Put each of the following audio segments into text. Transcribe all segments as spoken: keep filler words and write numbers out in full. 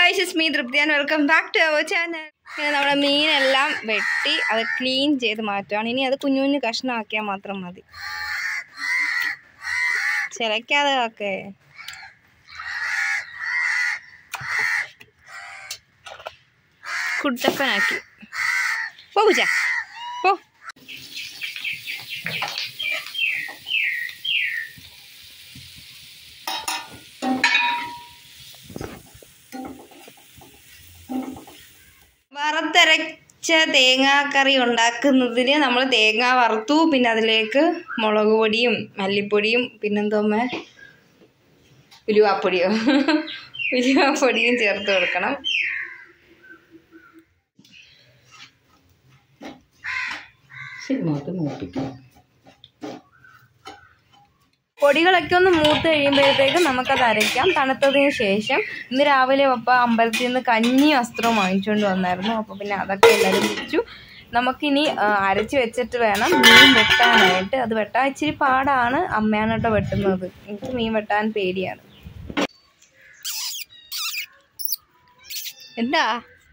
guys, it's me Drupti and welcome back to our channel. നമ്മുടെ മീനെല്ലാം വെട്ടി അത് ക്ലീൻ ചെയ്ത് മാറ്റുകയാണ്. ഇനി അത് കുഞ്ഞു കുഞ്ഞു കഷ്ണമാക്കിയാൽ മാത്രം മതി. ചിലക്കാതെ ഒക്കെ കുട്ടപ്പനാക്കി പോ പൂജ പോ. വറുത്തരച്ച തേങ്ങാക്കറി ഉണ്ടാക്കുന്നതിന് നമ്മൾ തേങ്ങ വറുത്തു, പിന്നെ അതിലേക്ക് മുളക് പൊടിയും മല്ലിപ്പൊടിയും പിന്നെന്തോമ്മ ഉലുവാപ്പൊടിയോ ഉലുവാപ്പൊടിയും ചേർത്ത് കൊടുക്കണം. പൊടികളൊക്കെ ഒന്ന് മൂത്ത് കഴിയുമ്പോഴത്തേക്കും നമുക്കത് അരയ്ക്കാം. തണുത്തതിന് ശേഷം ഇന്ന് രാവിലെ പപ്പ അമ്പലത്തിൽ നിന്ന് കഞ്ഞി വസ്ത്രവും വാങ്ങിച്ചുകൊണ്ട് വന്നായിരുന്നു. അപ്പോൾ പിന്നെ അതൊക്കെ എല്ലാവരും വെച്ചു. നമുക്കിനി അരച്ച് വെച്ചിട്ട് വേണം മീൻ വെട്ടാനായിട്ട്. അത് വെട്ടാൻ ഇച്ചിരി പാടാണ്. അമ്മയാണ് കേട്ടോ വെട്ടുന്നത്. എനിക്ക് മീൻ വെട്ടാൻ പേടിയാണ്. എന്താ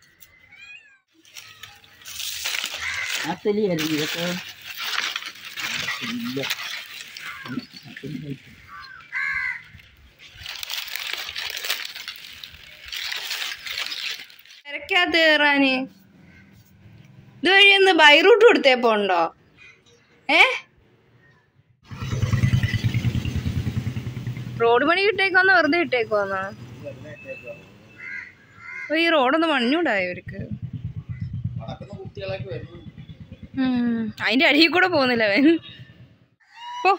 ഇരക്കാത്ത കയറാന് ഇതുവഴി ഒന്ന് ബൈ റൂട്ട് കൊടുത്തേപ്പോ ഉണ്ടോ? ഏ റോഡ് പണി കിട്ടേക്കോന്നോ വെറുതെ ഇട്ടേക്കോന്നോ? അപ്പൊ ഈ റോഡൊന്ന് മഞ്ഞൂടായോ ഇവർക്ക്? ഉം അതിന്റെ അടിയിൽ കൂടെ പോകുന്നില്ല അവൻ. പോ.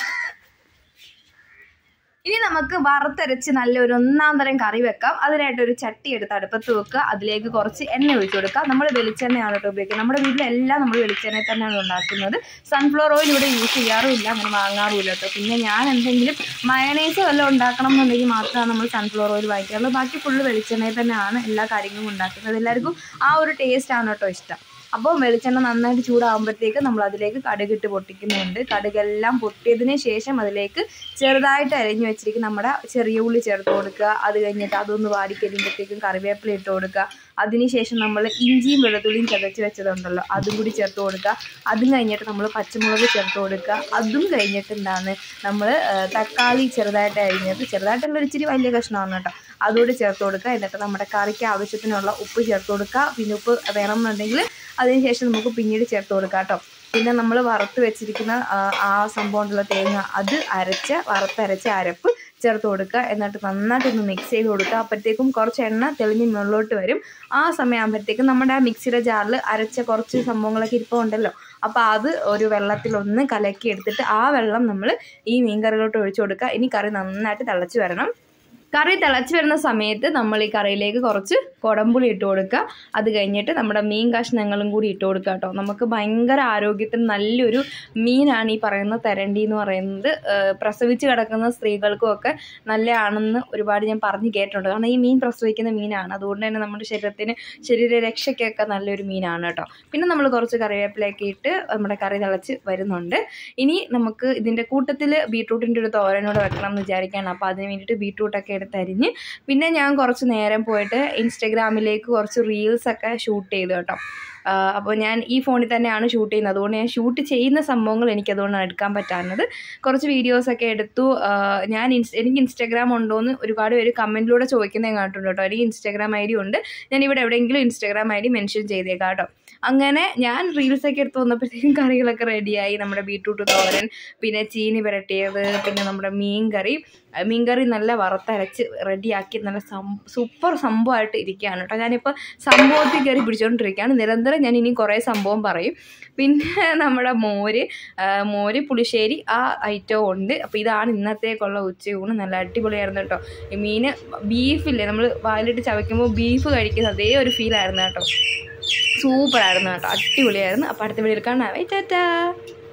ഇനി നമുക്ക് വറുത്തരച്ച് നല്ലൊരു ഒന്നാം തരം കറി വെക്കാം. അതിനായിട്ടൊരു ചട്ടി എടുത്ത് അടുപ്പത്ത് വെക്കുക. അതിലേക്ക് കുറച്ച് എണ്ണ ഒഴിച്ചു കൊടുക്കുക. നമ്മൾ വെളിച്ചെണ്ണയാണ് കേട്ടോ ഉപയോഗിക്കുന്നത്. നമ്മുടെ വീട്ടിലെല്ലാം നമ്മൾ വെളിച്ചെണ്ണയിൽ തന്നെയാണ് ഉണ്ടാക്കുന്നത്. സൺഫ്ലവർ ഓയിൽ ഇവിടെ യൂസ് ചെയ്യാറുമില്ല, അങ്ങനെ വാങ്ങാറുമില്ല കേട്ടോ. പിന്നെ ഞാൻ എന്തെങ്കിലും മയണൈസ് വല്ലതും ഉണ്ടാക്കണം എന്നുണ്ടെങ്കിൽ മാത്രമാണ് നമ്മൾ സൺഫ്ലവർ ഓയിൽ വാങ്ങിക്കാറുള്ളൂ. ബാക്കി ഫുള്ള് വെളിച്ചെണ്ണയിൽ തന്നെയാണ് എല്ലാ കാര്യങ്ങളും ഉണ്ടാക്കുന്നത്. എല്ലാവർക്കും ആ ഒരു ടേസ്റ്റാണ് കേട്ടോ ഇഷ്ടം. അപ്പോൾ വെളിച്ചെണ്ണ നന്നായിട്ട് ചൂടാകുമ്പോഴത്തേക്ക് നമ്മൾ അതിലേക്ക് കടുകിട്ട് പൊട്ടിക്കുന്നുണ്ട്. കടുകെല്ലാം പൊട്ടിയതിന് ശേഷം അതിലേക്ക് ചെറുതായിട്ട് അരിഞ്ഞു വെച്ചിരിക്കും നമ്മുടെ ചെറിയ ഉള്ളി ചേർത്ത് കൊടുക്കുക. അത് കഴിഞ്ഞിട്ട് അതൊന്ന് വാടിക്കഴിയുമ്പോഴത്തേക്കും കറിവേപ്പില ഇട്ട് കൊടുക്കുക. അതിനുശേഷം നമ്മൾ ഇഞ്ചിയും വെളുത്തുള്ളിയും ചതച്ച് വെച്ചതുണ്ടല്ലോ അതും കൂടി ചേർത്ത് കൊടുക്കുക. അതും കഴിഞ്ഞിട്ട് നമ്മൾ പച്ചമുളക് ചേർത്ത് കൊടുക്കുക. അതും കഴിഞ്ഞിട്ട് എന്താണ് നമ്മൾ തക്കാളി ചെറുതായിട്ട് അരിഞ്ഞത്, ചെറുതായിട്ടുള്ള ഒരു ഇച്ചിരി വലിയ കഷ്ണമാണ് കേട്ടോ, അതുകൂടി ചേർത്ത് കൊടുക്കുക. എന്നിട്ട് നമ്മുടെ കറിക്ക് ആവശ്യത്തിനുള്ള ഉപ്പ് ചേർത്ത് കൊടുക്കുക. പിന്നെ ഉപ്പ് വേണമെന്നുണ്ടെങ്കിൽ അതിനുശേഷം നമുക്ക് പിന്നീട് ചേർത്ത് കൊടുക്കാം കേട്ടോ. പിന്നെ നമ്മൾ വറുത്ത് വെച്ചിരിക്കുന്ന ആ സംഭവം ഉണ്ടല്ലോ തേങ്ങ, അത് അരച്ച വറുത്തരച്ച അരപ്പ് ചേർത്ത് കൊടുക്കുക. എന്നിട്ട് നന്നായിട്ടൊന്ന് മിക്സ് ചെയ്ത് കൊടുക്കുക. അപ്പോഴത്തേക്കും കുറച്ച് എണ്ണ തെളിഞ്ഞ് മുകളിലോട്ട് വരും. ആ സമയമാകുമ്പോഴത്തേക്കും നമ്മുടെ ആ മിക്സിയുടെ ജാറിൽ അരച്ച കുറച്ച് സംഭവങ്ങളൊക്കെ ഇരിപ്പോൾ ഉണ്ടല്ലോ, അപ്പോൾ അത് ഒരു വെള്ളത്തിലൊന്ന് കലക്കി എടുത്തിട്ട് ആ വെള്ളം നമ്മൾ ഈ മീൻ കറിയിലോട്ട് ഒഴിച്ചു കൊടുക്കുക. ഇനി കറി നന്നായിട്ട് തിളച്ച് വരണം. കറി തിളച്ച് വരുന്ന സമയത്ത് നമ്മൾ ഈ കറിയിലേക്ക് കുറച്ച് കുടംപുളി ഇട്ട് കൊടുക്കുക. അത് കഴിഞ്ഞിട്ട് നമ്മുടെ മീൻ കഷ്ണങ്ങളും കൂടി ഇട്ട് കൊടുക്കുക കേട്ടോ. നമുക്ക് ഭയങ്കര ആരോഗ്യത്തിന് നല്ലൊരു മീനാണ് ഈ പറയുന്ന തെരണ്ടി എന്ന് പറയുന്നത്. പ്രസവിച്ച് കിടക്കുന്ന സ്ത്രീകൾക്കും ഒക്കെ നല്ലതാണെന്ന് ഒരുപാട് ഞാൻ പറഞ്ഞു കേട്ടിട്ടുണ്ട്. കാരണം ഈ മീൻ പ്രസവിക്കുന്ന മീനാണ്. അതുകൊണ്ട് തന്നെ നമ്മുടെ ശരീരത്തിന് ശരീരരക്ഷയ്ക്കൊക്കെ നല്ലൊരു മീനാണ് കേട്ടോ. പിന്നെ നമ്മൾ കുറച്ച് കറിവേപ്പിലയൊക്കെ ഇട്ട് നമ്മുടെ കറി തിളച്ച് വരുന്നുണ്ട്. ഇനി നമുക്ക് ഇതിൻ്റെ കൂട്ടത്തിൽ ബീട്രൂട്ടിൻ്റെ ഒരു തോരനോട് വെക്കണം എന്ന് വിചാരിക്കുകയാണ്. അപ്പോൾ അതിന് വേണ്ടിയിട്ട് ബീട്രൂട്ടൊക്കെ എടുത്തരിഞ്ഞ് പിന്നെ ഞാൻ കുറച്ച് നേരം പോയിട്ട് ഇൻസ്റ്റഗ്രാമിലേക്ക് കുറച്ച് റീൽസൊക്കെ ഷൂട്ട് ചെയ്തു കേട്ടോ. അപ്പോൾ ഞാൻ ഈ ഫോണിൽ തന്നെയാണ് ഷൂട്ട് ചെയ്യുന്നത്. അതുകൊണ്ട് ഞാൻ ഷൂട്ട് ചെയ്യുന്ന സംഭവങ്ങൾ എനിക്കതുകൊണ്ടാണ് എടുക്കാൻ പറ്റാവുന്നത്. കുറച്ച് വീഡിയോസൊക്കെ എടുത്തു. ഞാൻ ഇൻസ് എനിക്ക് ഇൻസ്റ്റാഗ്രാം ഉണ്ടോയെന്ന് ഒരുപാട് പേര് കമൻറ്റിലൂടെ ചോദിക്കുന്നത് ഞാൻ കണ്ടിട്ടുണ്ട് കേട്ടോ. എനിക്ക് ഇൻസ്റ്റാഗ്രാം ഐ ഡി ഉണ്ട്. ഞാനിവിടെ എവിടെയെങ്കിലും ഇൻസ്റ്റാഗ്രാം ഐ ഡി മെൻഷൻ ചെയ്തേക്കാം കേട്ടോ. അങ്ങനെ ഞാൻ റീൽസൊക്കെ എടുത്ത് വന്നപ്പോഴത്തേക്കും കറികളൊക്കെ റെഡിയായി. നമ്മുടെ ബീട്രൂട്ട് തോരൻ, പിന്നെ ചീനി പുരട്ടിയത്, പിന്നെ നമ്മുടെ മീൻ കറി മീൻ കറി നല്ല വറുത്തരച്ച് റെഡിയാക്കി നല്ല സം സൂപ്പർ സംഭവമായിട്ട് ഇരിക്കുകയാണ് കേട്ടോ. ഞാനിപ്പോൾ സംഭവത്തിൽ കയറി പിടിച്ചുകൊണ്ടിരിക്കുകയാണ്. നിരന്തരം ഞാൻ ഇനി കുറേ സംഭവം പറയും. പിന്നെ നമ്മുടെ മോര് മോര് പുളിശ്ശേരി ആ ഐറ്റവും ഉണ്ട്. അപ്പോൾ ഇതാണ് ഇന്നത്തേക്കുള്ള ഉച്ചയൂണ്. നല്ല അടിപൊളിയായിരുന്നു കേട്ടോ. ഈ മീൻ ബീഫില്ലേ, നമ്മൾ വായിലിട്ട് ചവയ്ക്കുമ്പോൾ ബീഫ് കഴിക്കുന്ന അതേ ഒരു ഫീലായിരുന്നു കേട്ടോ. സൂപ്പറായിരുന്നു കേട്ടോ, അടിപൊളിയായിരുന്നു. അപ്പോൾ അടുത്ത വീഡിയോയിൽ കാണാം. ടാറ്റാ.